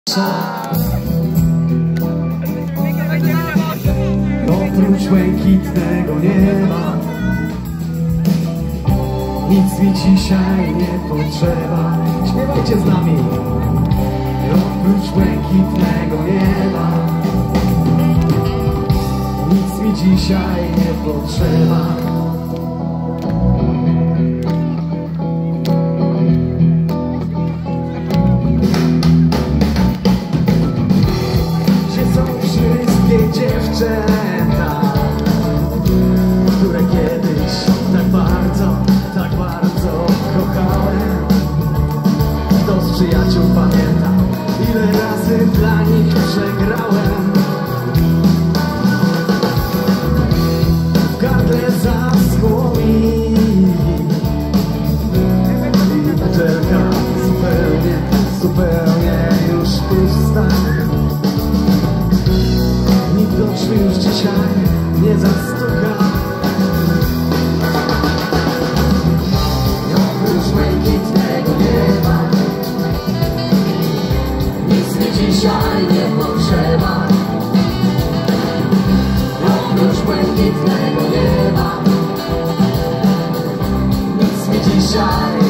Oprócz błękitnego nieba nic mi dzisiaj nie potrzeba. Śpiewajcie z nami. Oprócz błękitnego nieba nic mi dzisiaj nie potrzeba. Dziewczęta, które kiedyś tak bardzo kochałem. Kto z przyjaciół pamięta, ile razy dla nich przegrałem? W gardle zaschło mi i butelka zupełnie już pusta. Nikt do drzwi już dzisiaj nie zastuka. Oprócz błękitnego nieba nic mi dzisiaj nie potrzeba. Oprócz błękitnego nieba nic mi dzisiaj.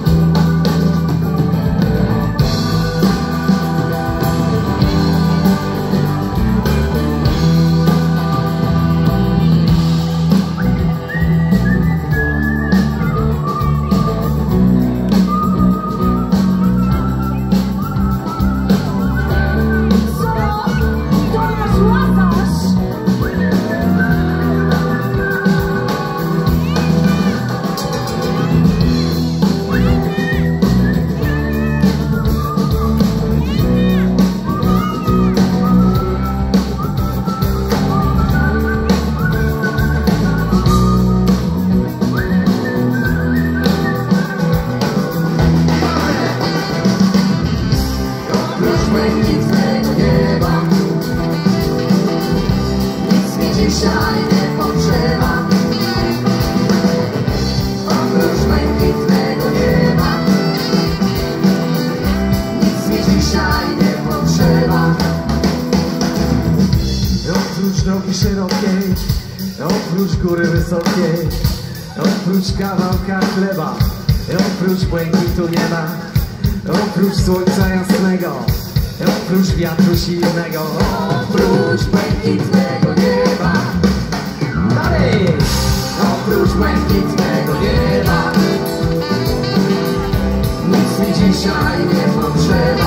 Dzisiaj nie potrzeba. Oprócz błękitnego nieba nic mi dzisiaj nie potrzeba. Oprócz drogi szerokiej, oprócz góry wysokiej, oprócz kawałka chleba, oprócz błękitu nieba, oprócz słońca jasnego, oprócz wiatru silnego, oprócz błękitnego nieba. Dalej! Oprócz błękitnego nieba nic mi dzisiaj nie potrzeba.